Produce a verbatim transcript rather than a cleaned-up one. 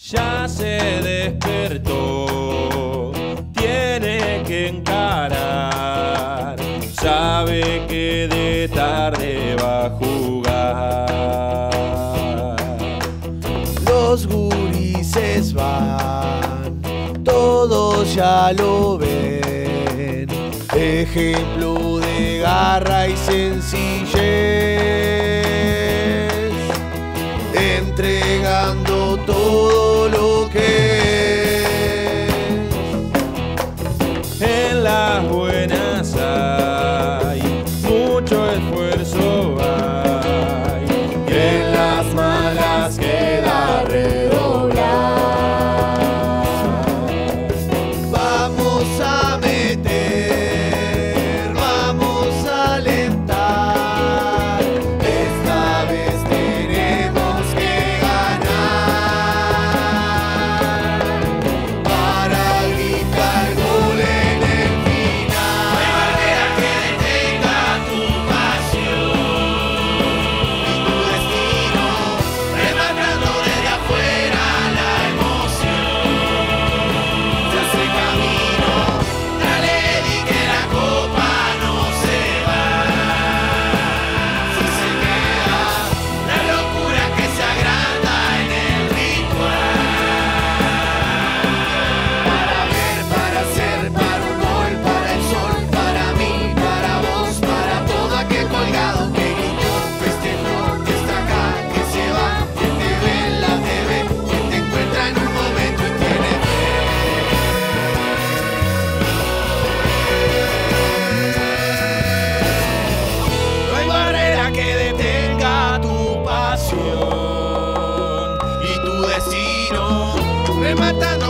Ya se despertó, tiene que encarar, sabe que de tarde va a jugar. Los gurises van, todos ya lo ven, ejemplo de garra y sencillez, entregando todo lo que es. En las buenas hay mucho esfuerzo hay, y en las malas queda redoblar. vamos a meter, vamos a alentar, esta vez tenemos que ganar, para gritar gol en el final. No hay barrera que detenga tu pasión Y tu destino, rematando desde afuera la emoción. se hace camino, Dale, di que la copa no se va. si se queda. La locura que se agranda en el ritual. Para ver, para hacer, para un gol, para el sol, para mí, para vos, para todo aquel colgado que gritó, festejó, que está acá, que se va, que te ve en la T V, que te encuentra en un momento y tiene fe. No hay barrera que detenga tu pasión Y tu destino, rematando